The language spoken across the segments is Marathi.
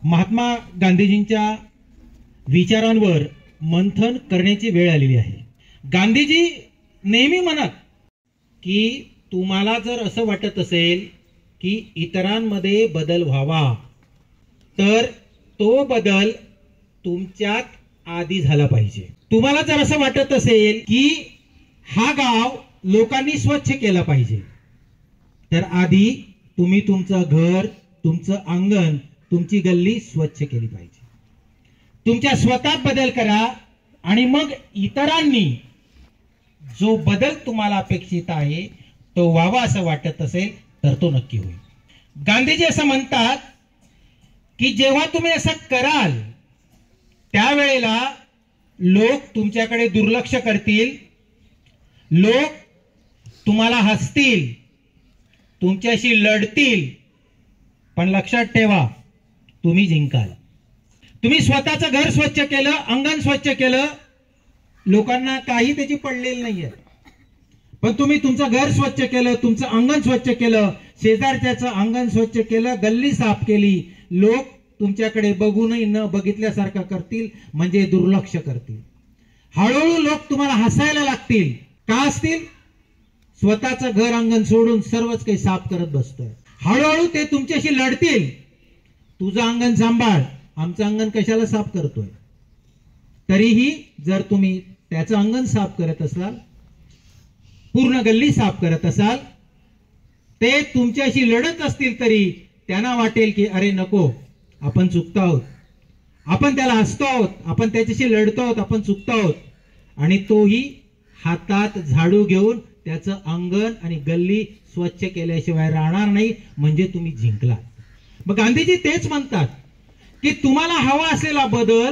महात्मा गांधीजींच्या विचारांवर मंथन करण्याची वेळ आलेली आहे। गांधीजी नेहमी म्हणत की तुम्हाला जर असं वाटत असेल की इतरांमध्ये बदल व्हावा तर तो बदल तुमच्यात आधी झाला पाहिजे। तुम्हाला जर असं वाटत असेल की हा गाव लोकांनी स्वच्छ केला पाहिजे तर आधी तुम्ही तुमचं घर, तुमचं अंगण, तुमची गल्ली स्वच्छ केली पाहिजे। तुमच्या स्वतःत बदल करा आणि मग इतरांनी जो बदल तुम्हाला अपेक्षित आहे तो व्हावा असं वाटत असेल तर तो नक्की होईल। गांधीजी असं म्हणतात की जेव्हा तुम्ही असं कराल त्यावेळेला लोक तुमच्याकडे दुर्लक्ष करतील, लोक तुम्हाला हसतील, तुमच्याशी लढतील, पण लक्षात ठेवा तुम्ही जिंकाल। तुम्ही स्वतःचं घर स्वच्छ केलं, अंगण स्वच्छ केलं, लोकांना काही त्याची पडलेली नाहीये, पण तुम्ही तुमचं घर स्वच्छ केलं, तुमचं अंगण स्वच्छ केलं, शेजारच्याचं अंगण स्वच्छ केलं, गल्ली साफ केली, लोक तुमच्याकडे बघूनही न बघितल्यासारखं करतील, म्हणजे दुर्लक्ष करतील। हळूहळू लोक तुम्हाला हसायला लागतील। का असतील? स्वतःचं घर अंगण सोडून सर्वच काही साफ करत बसतोय। हळूहळू ते तुमच्याशी लढतील, तुझं अंगण सांभाळ, आमचं अंगण कशाला साफ करतोय। तरीही जर तुम्ही त्याचं अंगण साफ करत असाल, पूर्ण गल्ली साफ करत असाल, ते तुमच्याशी लढत असतील तरी त्यांना वाटेल की अरे नको, आपण चुकतो आहोत, आपण त्याला हसतो आहोत, आपण त्याच्याशी लढतो आहोत, आपण चुकतो आहोत, आणि तोही हातात झाडू घेऊन त्याचं अंगण आणि गल्ली स्वच्छ केल्याशिवाय राहणार नाही, म्हणजे तुम्ही जिंकला। मग गांधीजी तेच म्हणतात की तुम्हाला हवा असलेला बदल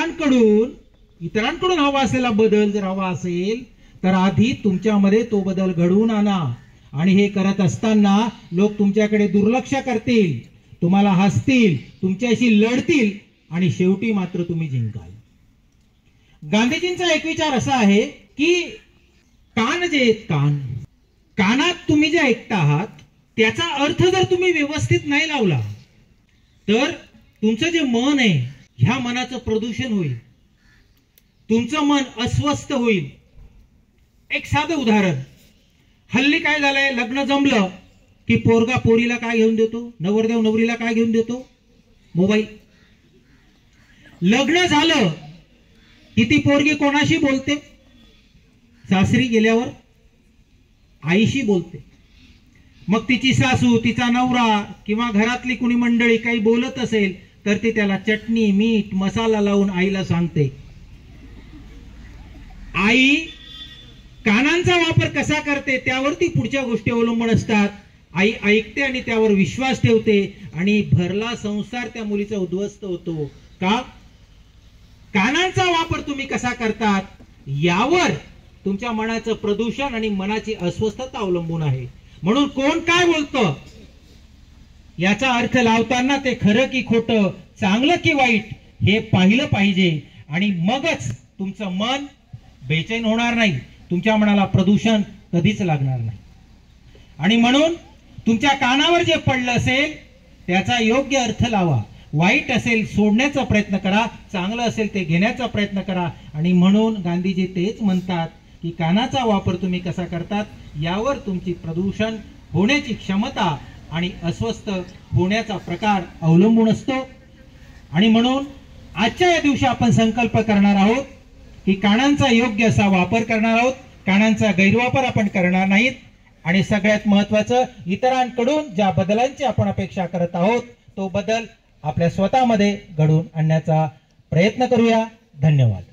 इतरांकडून हवा असलेला बदल जर हवा असेल तर आधी तुमच्यामध्ये तो बदल घडवून आणा। आणि हे करत असताना लोक तुमच्याकडे दुर्लक्ष करतील, तुम्हाला हसतील, तुमच्याशी लढतील, आणि शेवटी मात्र तुम्ही जिंकाल। गांधीजींचा एक विचार असा आहे की कान जे आहेत, कानात तुम्ही जे ऐकता आहात त्याचा अर्थ जर तुम्ही व्यवस्थित नाही लावला तर तुमचं जे मन आहे ह्या मनाचं प्रदूषण होईल, तुमचं मन अस्वस्थ होईल। एक साधं उदाहरण, हल्ली काय झालंय, लग्न जमलं की पोरगा पोरीला काय घेऊन देतो, नवरदेव नवरीला काय घेऊन देतो, मोबाईल। लग्न झालं की ती पोरगी कोणाशी बोलते, सासरी गेल्यावर आईशी बोलते। मग तिची सासू, तिचा नवरा किंवा घरातली कुणी मंडळी काही बोलत असेल तर ती त्याला चटणी, मीठ, मसाला लावून आईला सांगते। आई कानांचा वापर कसा करते त्यावरती पुढच्या गोष्टी अवलंबून असतात। आई ऐकते आणि त्यावर विश्वास ठेवते आणि भरला संसार त्या मुलीचा उद्ध्वस्त होतो। का? कानांचा वापर तुम्ही कसा करतात यावर तुमच्या मनाचं प्रदूषण आणि मनाची अस्वस्थता अवलंबून आहे। म्हणून कोण काय बोलतं याचा अर्थ लावताना ते खरं की खोटं, चांगलं की वाईट हे पाहिलं पाहिजे, आणि मगच तुमचं मन बेचैन होणार नाही, तुमच्या मनाला प्रदूषण कधीच लागणार नाही। आणि म्हणून तुमच्या कानावर जे पडलं असेल त्याचा योग्य अर्थ लावा, वाईट असेल सोडण्याचा प्रयत्न करा, चांगलं असेल ते घेण्याचा प्रयत्न करा। आणि म्हणून गांधीजी तेच म्हणतात की कानाचा वापर तुम्ही कसा करतात यावर तुमची प्रदूषण होण्याची क्षमता आणि अस्वस्थ होण्याचा प्रकार अवलंबून असतो। आणि म्हणून आजच्या या दिवशी आपण संकल्प करणार आहोत की कानांचा योग्य असा वापर करणार आहोत, कानांचा गैरवापर आपण करणार नाहीत, आणि सगळ्यात महत्त्वाचं इतरांकडून ज्या बदलांची आपण अपेक्षा करत आहोत तो बदल आपल्या स्वतःमध्ये घडवून आणण्याचा प्रयत्न करूया। धन्यवाद।